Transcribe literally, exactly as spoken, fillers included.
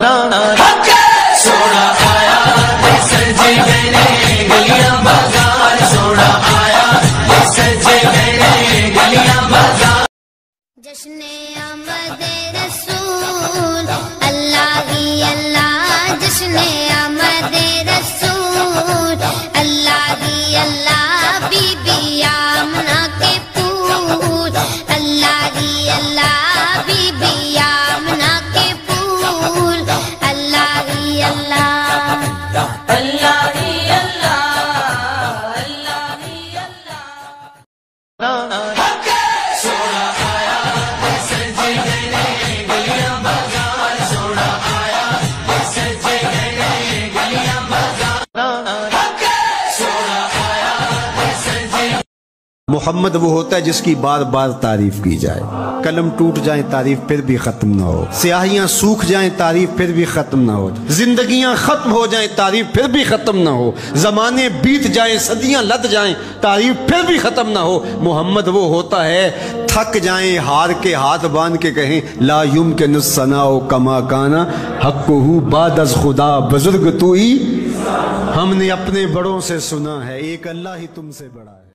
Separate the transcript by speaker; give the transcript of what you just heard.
Speaker 1: سونا آیا سجے گئے گلیاں بازار، سونا آیا سجے گئے گلیاں بازار۔
Speaker 2: جشن آمد رسول اللہ ہی اللہ، جشن آمد رسول اللہ ہی اللہ، بی بی آمنہ کے پھول اللہ ہی اللہ، بی بی آمنہ کے پھول اللہ ہی اللہ، اللہ ہی اللہ، اللہ ہی اللہ۔
Speaker 1: سونا آیا سجے گئے گلیاں بازار، سونا آیا سجے گئے گلیاں بازار، سونا آیا سجے۔
Speaker 3: محمد وہ ہوتا ہے جس کی بار بار تعریف کی جائے، قلم ٹوٹ جائیں تعریف پھر بھی ختم نہ ہو، سیاہیاں سوکھ جائیں تعریف پھر بھی ختم نہ ہو، زندگیاں ختم ہو جائیں تعریف پھر بھی ختم نہ ہو، زمانے بیت جائیں صدیاں لد جائیں تعریف پھر بھی ختم نہ ہو۔ محمد وہ ہوتا ہے تھک جائیں ہار کے ہاتھ باندھ کے کہیں لا یمکن الثناء کما کانا حقہ بعد از خدا، بزرگ تو ہی۔ ہم نے اپنے بڑوں سے سنا ہے ایک اللہ ہی تم سے بڑا ہے۔